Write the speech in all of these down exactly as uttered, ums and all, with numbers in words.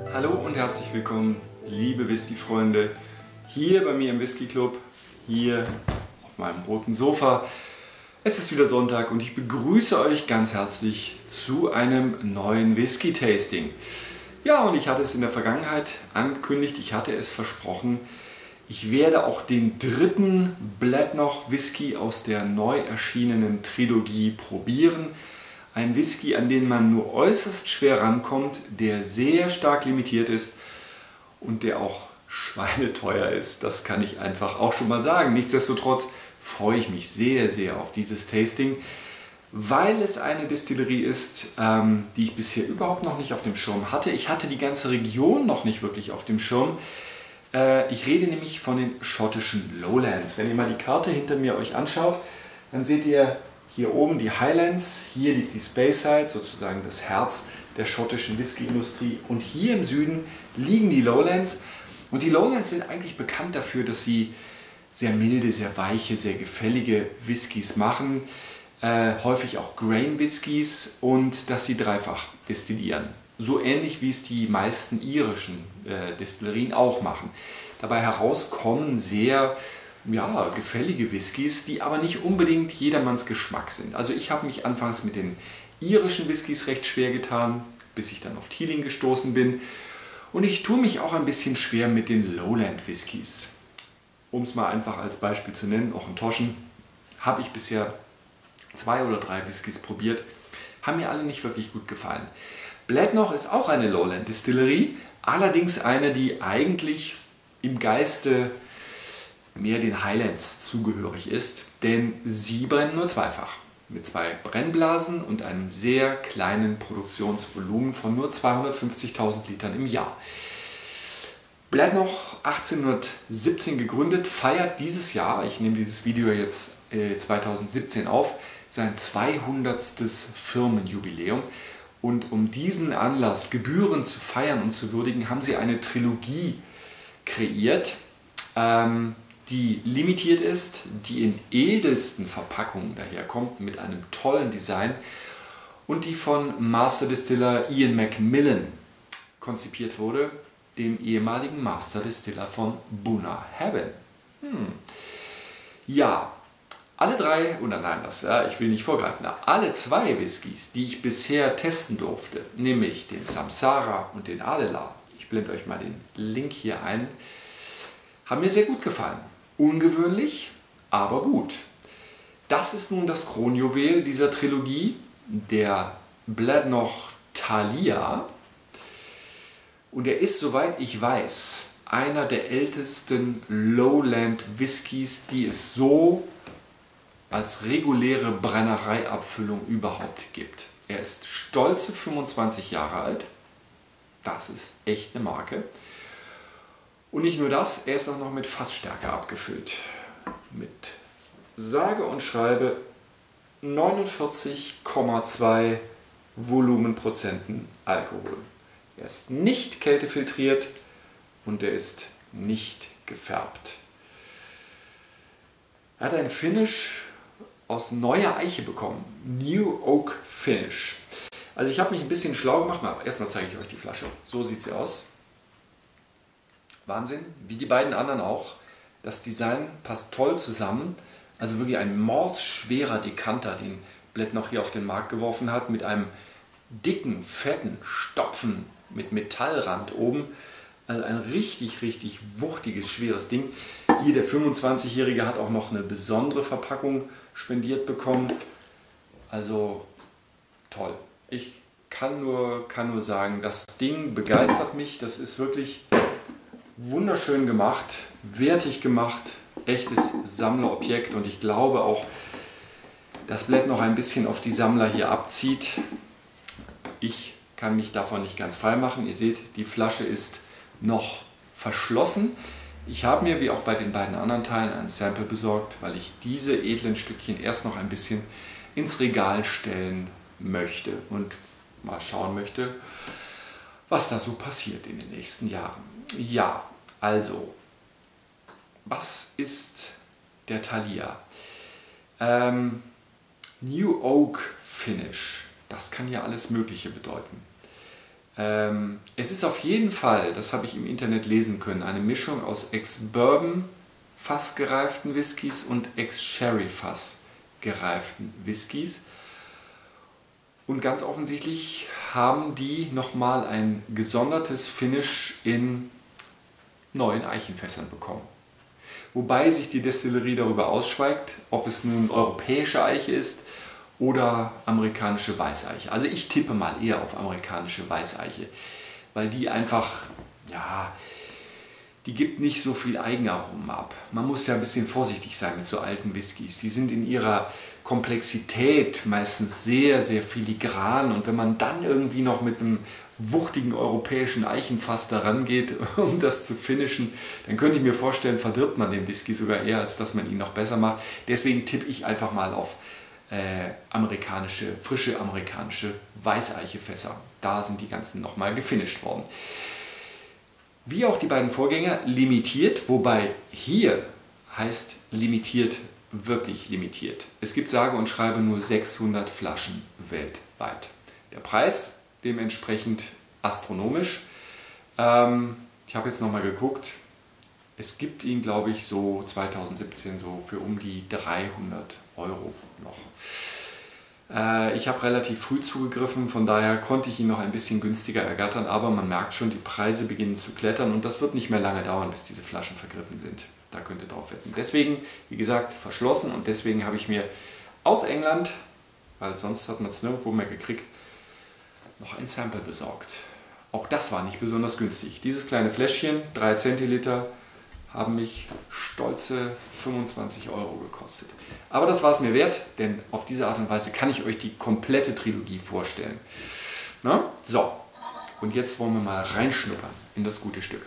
Hallo und herzlich willkommen, liebe Whisky-Freunde, hier bei mir im Whisky Club, hier auf meinem roten Sofa. Es ist wieder Sonntag und ich begrüße euch ganz herzlich zu einem neuen Whisky-Tasting. Ja, und ich hatte es in der Vergangenheit angekündigt, ich hatte es versprochen, ich werde auch den dritten Bladnoch Whisky aus der neu erschienenen Trilogie probieren. Ein Whisky, an den man nur äußerst schwer rankommt, der sehr stark limitiert ist und der auch schweineteuer ist. Das kann ich einfach auch schon mal sagen. Nichtsdestotrotz freue ich mich sehr, sehr auf dieses Tasting, weil es eine Destillerie ist, ähm, die ich bisher überhaupt noch nicht auf dem Schirm hatte. Ich hatte die ganze Region noch nicht wirklich auf dem Schirm. Äh, ich rede nämlich von den schottischen Lowlands. Wenn ihr mal die Karte hinter mir euch anschaut, dann seht ihr hier oben die Highlands, hier liegt die Speyside, sozusagen das Herz der schottischen Whisky-Industrie. Und hier im Süden liegen die Lowlands. Und die Lowlands sind eigentlich bekannt dafür, dass sie sehr milde, sehr weiche, sehr gefällige Whiskys machen. Äh, häufig auch Grain-Whiskys und dass sie dreifach destillieren. So ähnlich wie es die meisten irischen äh, Destillerien auch machen. Dabei herauskommen sehr ja, gefällige Whiskys, die aber nicht unbedingt jedermanns Geschmack sind. Also ich habe mich anfangs mit den irischen Whiskys recht schwer getan, bis ich dann auf Teeling gestoßen bin. Und ich tue mich auch ein bisschen schwer mit den Lowland Whiskys. Um es mal einfach als Beispiel zu nennen, auch in Toschen, habe ich bisher zwei oder drei Whiskys probiert, haben mir alle nicht wirklich gut gefallen. Bladnoch ist auch eine Lowland Distillerie, allerdings eine, die eigentlich im Geiste mehr den Highlands zugehörig ist, denn sie brennen nur zweifach. Mit zwei Brennblasen und einem sehr kleinen Produktionsvolumen von nur zweihundertfünfzigtausend Litern im Jahr. Bladnoch, achtzehnhundertsiebzehn gegründet, feiert dieses Jahr, ich nehme dieses Video jetzt äh, zweitausendsiebzehn auf, sein zweihundertstes Firmenjubiläum. Und um diesen Anlass gebührend zu feiern und zu würdigen, haben sie eine Trilogie kreiert, ähm, die limitiert ist, die in edelsten Verpackungen daherkommt, mit einem tollen Design und die von Master Distiller Ian Macmillan konzipiert wurde, dem ehemaligen Master Distiller von Bunnahabhain. Hm. Ja, alle drei, oder nein, das, ja, ich will nicht vorgreifen, alle zwei Whiskys, die ich bisher testen durfte, nämlich den Samsara und den Adela, ich blende euch mal den Link hier ein, haben mir sehr gut gefallen. Ungewöhnlich, aber gut. Das ist nun das Kronjuwel dieser Trilogie, der Bladnoch Thalia. Und er ist, soweit ich weiß, einer der ältesten Lowland Whiskys, die es so als reguläre Brennereiabfüllung überhaupt gibt. Er ist stolze fünfundzwanzig Jahre alt. Das ist echt eine Marke. Und nicht nur das, er ist auch noch mit Fassstärke abgefüllt. Mit sage und schreibe neunundvierzig Komma zwei Volumenprozenten Alkohol. Er ist nicht kältefiltriert und er ist nicht gefärbt. Er hat ein Finish aus neuer Eiche bekommen. New Oak Finish. Also ich habe mich ein bisschen schlau gemacht. Mal, erstmal zeige ich euch die Flasche. So sieht sie aus. Wahnsinn, wie die beiden anderen auch. Das Design passt toll zusammen. Also wirklich ein mordsschwerer Dekanter, den Bladnoch hier auf den Markt geworfen hat, mit einem dicken, fetten Stopfen mit Metallrand oben. Also ein richtig, richtig wuchtiges, schweres Ding. Hier der fünfundzwanzigjährige hat auch noch eine besondere Verpackung spendiert bekommen. Also toll. Ich kann nur, kann nur sagen, das Ding begeistert mich. Das ist wirklich wunderschön gemacht, wertig gemacht, echtes Sammlerobjekt. Und ich glaube auch, dass Bladnoch ein bisschen auf die Sammler hier abzieht. Ich kann mich davon nicht ganz frei machen. Ihr seht, die Flasche ist noch verschlossen. Ich habe mir, wie auch bei den beiden anderen Teilen, ein Sample besorgt, weil ich diese edlen Stückchen erst noch ein bisschen ins Regal stellen möchte und mal schauen möchte, was da so passiert in den nächsten Jahren. Ja, also, was ist der Thalia? Ähm, New Oak Finish, das kann ja alles Mögliche bedeuten. Ähm, es ist auf jeden Fall, das habe ich im Internet lesen können, eine Mischung aus Ex-Bourbon fassgereiften Whiskys und Ex-Sherry Fass gereiften Whiskys. Und ganz offensichtlich haben die nochmal ein gesondertes Finish in neuen Eichenfässern bekommen. Wobei sich die Destillerie darüber ausschweigt, ob es nun europäische Eiche ist oder amerikanische Weißeiche. Also ich tippe mal eher auf amerikanische Weißeiche, weil die einfach, ja, die gibt nicht so viel Eigenaromen ab. Man muss ja ein bisschen vorsichtig sein mit so alten Whiskys. Die sind in ihrer Komplexität meistens sehr, sehr filigran. Und wenn man dann irgendwie noch mit einem wuchtigen europäischen Eichenfass daran geht, um das zu finishen, dann könnte ich mir vorstellen, verdirbt man den Whisky sogar eher, als dass man ihn noch besser macht. Deswegen tippe ich einfach mal auf äh, amerikanische, frische amerikanische Weißeichefässer. Da sind die ganzen nochmal gefinisht worden. Wie auch die beiden Vorgänger limitiert, wobei hier heißt limitiert wirklich limitiert. Es gibt sage und schreibe nur sechshundert Flaschen weltweit. Der Preis dementsprechend astronomisch. Ähm, ich habe jetzt nochmal geguckt. Es gibt ihn, glaube ich, so zweitausendsiebzehn so für um die dreihundert Euro noch. Äh, ich habe relativ früh zugegriffen, von daher konnte ich ihn noch ein bisschen günstiger ergattern, aber man merkt schon, die Preise beginnen zu klettern und das wird nicht mehr lange dauern, bis diese Flaschen vergriffen sind. Da könnt ihr drauf wetten. Deswegen, wie gesagt, verschlossen und deswegen habe ich mir aus England, weil sonst hat man es nirgendwo mehr gekriegt, noch ein Sample besorgt. Auch das war nicht besonders günstig. Dieses kleine Fläschchen, drei Zentiliter, haben mich stolze fünfundzwanzig Euro gekostet. Aber das war es mir wert, denn auf diese Art und Weise kann ich euch die komplette Trilogie vorstellen. Na? So, und jetzt wollen wir mal reinschnuppern in das gute Stück.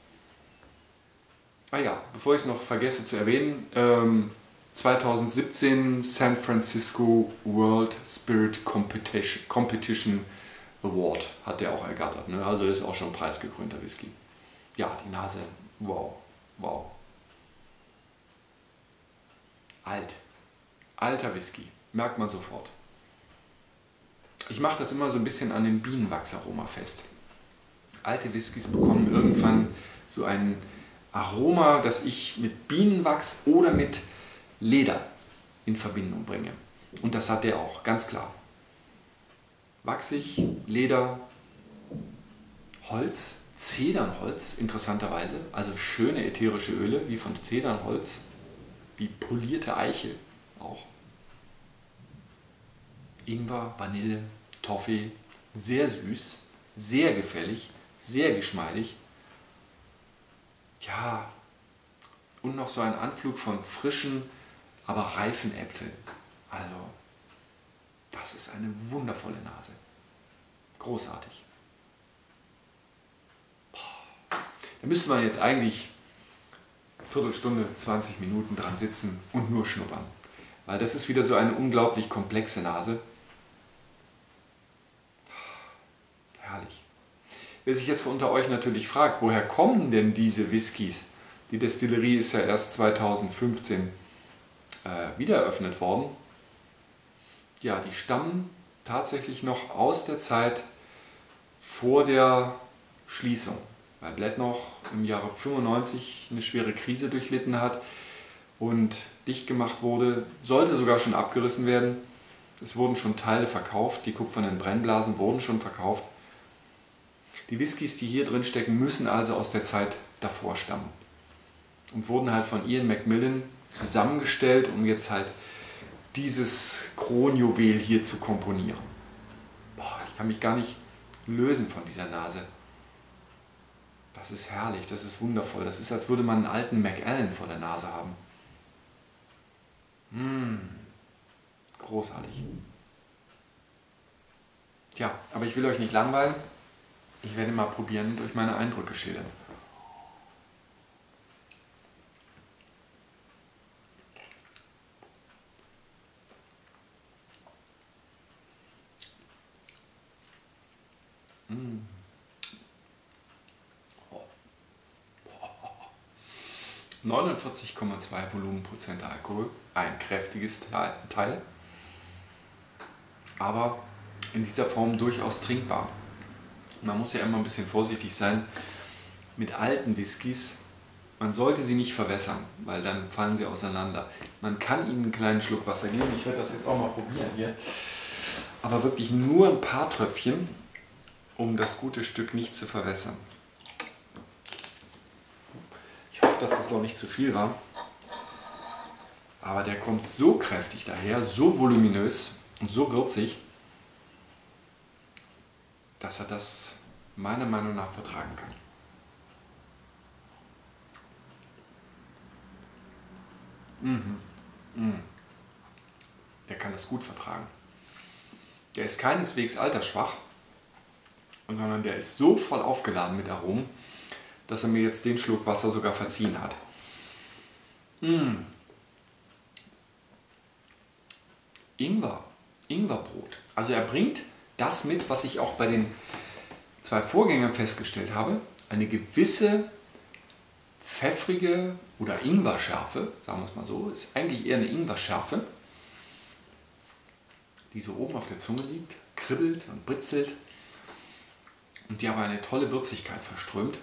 Ah ja, bevor ich es noch vergesse zu erwähnen, ähm, zweitausendsiebzehn San Francisco World Spirit Competition, Competition Award hat der auch ergattert. Ne? Also ist auch schon preisgekrönter Whisky. Ja, die Nase, wow, wow. Alt, alter Whisky, merkt man sofort. Ich mache das immer so ein bisschen an dem Bienenwachsaroma fest. Alte Whiskys bekommen irgendwann so ein Aroma, das ich mit Bienenwachs oder mit Leder in Verbindung bringe. Und das hat der auch, ganz klar. Wachsig, Leder, Holz, Zedernholz interessanterweise, also schöne ätherische Öle wie von Zedernholz, wie polierte Eiche auch. Ingwer, Vanille, Toffee, sehr süß, sehr gefällig, sehr geschmeidig. Ja, und noch so ein Anflug von frischen, aber reifen Äpfeln. Also, das ist eine wundervolle Nase. Großartig. Da müsste man jetzt eigentlich eine Viertelstunde, zwanzig Minuten dran sitzen und nur schnuppern. Weil das ist wieder so eine unglaublich komplexe Nase. Herrlich. Wer sich jetzt unter euch natürlich fragt, woher kommen denn diese Whiskys? Die Destillerie ist ja erst zweitausendfünfzehn äh, wieder eröffnet worden. Ja, die stammen tatsächlich noch aus der Zeit vor der Schließung, weil Bladnoch im Jahre fünfundneunzig eine schwere Krise durchlitten hat und dicht gemacht wurde, sollte sogar schon abgerissen werden. Es wurden schon Teile verkauft, die kupfernen Brennblasen wurden schon verkauft. Die Whiskys, die hier drin stecken, müssen also aus der Zeit davor stammen und wurden halt von Ian Macmillan zusammengestellt, um jetzt halt dieses Kronjuwel hier zu komponieren. Boah, ich kann mich gar nicht lösen von dieser Nase. Das ist herrlich, das ist wundervoll. Das ist, als würde man einen alten Macallan vor der Nase haben. Mmh, großartig. Tja, aber ich will euch nicht langweilen. Ich werde mal probieren und euch meine Eindrücke schildern. Mmh. Oh. neunundvierzig Komma zwei Volumenprozent Alkohol, ein kräftiges Teil, aber in dieser Form durchaus trinkbar. Man muss ja immer ein bisschen vorsichtig sein mit alten Whiskys. Man sollte sie nicht verwässern, weil dann fallen sie auseinander. Man kann ihnen einen kleinen Schluck Wasser geben. Ich werde das jetzt auch mal probieren hier. Aber wirklich nur ein paar Tröpfchen, um das gute Stück nicht zu verwässern. Ich hoffe, dass das noch nicht zu viel war. Aber der kommt so kräftig daher, so voluminös und so würzig, dass er das meiner Meinung nach vertragen kann. Mhm. Mhm. Der kann das gut vertragen. Der ist keineswegs altersschwach, sondern der ist so voll aufgeladen mit Aromen, dass er mir jetzt den Schluck Wasser sogar verziehen hat. Mhm. Ingwer, Ingwerbrot. Also er bringt das mit, was ich auch bei den zwei Vorgängern festgestellt habe, eine gewisse pfeffrige oder Ingwerschärfe, sagen wir es mal so, ist eigentlich eher eine Ingwerschärfe, die so oben auf der Zunge liegt, kribbelt und britzelt und die aber eine tolle Würzigkeit verströmt.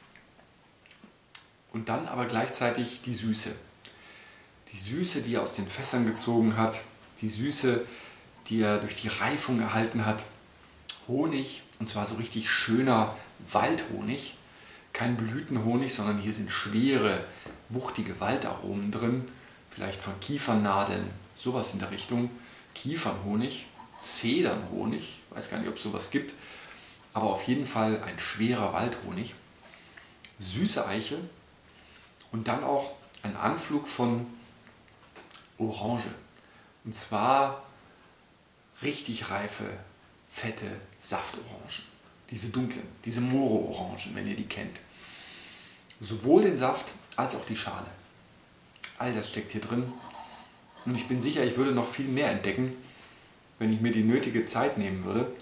Und dann aber gleichzeitig die Süße. Die Süße, die er aus den Fässern gezogen hat, die Süße, die er durch die Reifung erhalten hat. Honig, und zwar so richtig schöner Waldhonig. Kein Blütenhonig, sondern hier sind schwere, wuchtige Waldaromen drin. Vielleicht von Kiefernadeln, sowas in der Richtung. Kiefernhonig, Zedernhonig, weiß gar nicht, ob es sowas gibt. Aber auf jeden Fall ein schwerer Waldhonig. Süße Eiche und dann auch ein Anflug von Orange. Und zwar richtig reife, fette Saftorangen. Diese dunklen, diese Moro-Orangen, wenn ihr die kennt. Sowohl den Saft als auch die Schale. All das steckt hier drin. Und ich bin sicher, ich würde noch viel mehr entdecken, wenn ich mir die nötige Zeit nehmen würde.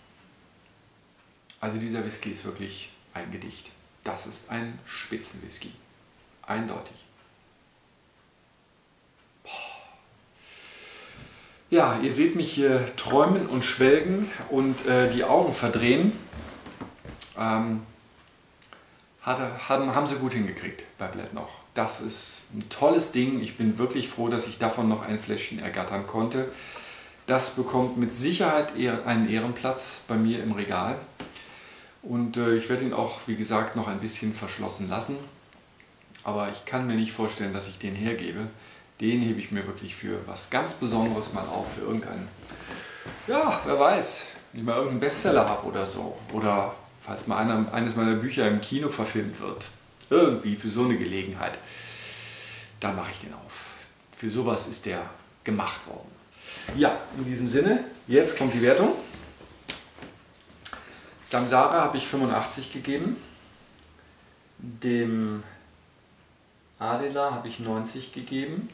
Also dieser Whisky ist wirklich ein Gedicht. Das ist ein Spitzenwhisky. Eindeutig. Ja, ihr seht mich hier träumen und schwelgen und äh, die Augen verdrehen. Ähm, hat, haben, haben sie gut hingekriegt bei Blättnoch. Das ist ein tolles Ding. Ich bin wirklich froh, dass ich davon noch ein Fläschchen ergattern konnte. Das bekommt mit Sicherheit einen Ehrenplatz bei mir im Regal. Und äh, ich werde ihn auch, wie gesagt, noch ein bisschen verschlossen lassen. Aber ich kann mir nicht vorstellen, dass ich den hergebe. Den hebe ich mir wirklich für was ganz Besonderes mal auf, für irgendeinen, ja, wer weiß, wenn ich mal irgendeinen Bestseller habe oder so. Oder falls mal einer, eines meiner Bücher im Kino verfilmt wird. Irgendwie für so eine Gelegenheit. Dann mache ich den auf. Für sowas ist der gemacht worden. Ja, in diesem Sinne, jetzt kommt die Wertung. Samsara habe ich fünfundachtzig gegeben. Dem Adela habe ich neunzig gegeben.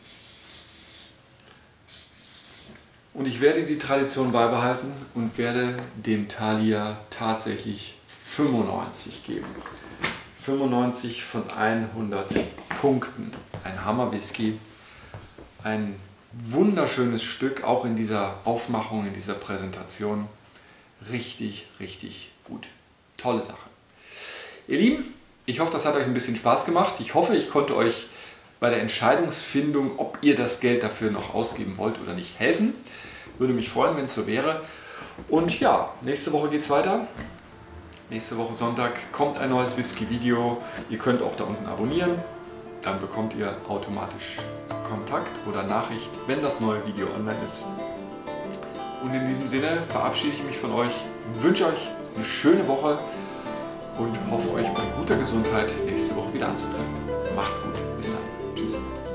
Und ich werde die Tradition beibehalten und werde dem Thalia tatsächlich fünfundneunzig geben. fünfundneunzig von hundert Punkten. Ein Hammer-Whisky. Ein wunderschönes Stück, auch in dieser Aufmachung, in dieser Präsentation. Richtig, richtig gut. Tolle Sache. Ihr Lieben, ich hoffe, das hat euch ein bisschen Spaß gemacht. Ich hoffe, ich konnte euch bei der Entscheidungsfindung, ob ihr das Geld dafür noch ausgeben wollt oder nicht, helfen. Würde mich freuen, wenn es so wäre. Und ja, nächste Woche geht es weiter. Nächste Woche Sonntag kommt ein neues Whisky-Video. Ihr könnt auch da unten abonnieren. Dann bekommt ihr automatisch Kontakt oder Nachricht, wenn das neue Video online ist. Und in diesem Sinne verabschiede ich mich von euch, wünsche euch eine schöne Woche und hoffe euch bei guter Gesundheit nächste Woche wieder anzutreffen. Macht's gut. Bis dann. Tschüss.